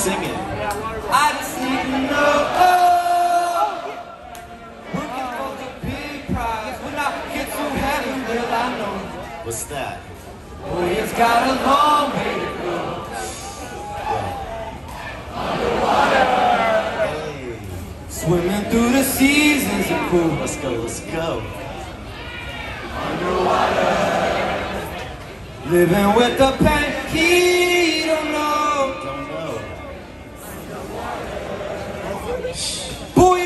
Sing it. I just need to know. Oh, working for the big prize. When I get to heaven, will I know? What's that? Boy, it's got a long way to go. Underwater. Hey. Swimming through the seasons are cool. Let's go, let's go. Underwater. Living with the pain he don't know. Don't know. Boy,